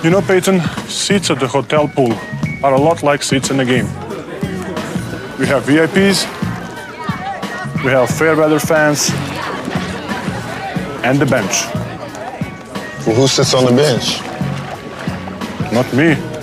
You know, Peyton, seats at the hotel pool are a lot like seats in a game. We have VIPs, we have fair weather fans, and the bench. Well, who sits on the bench? Not me.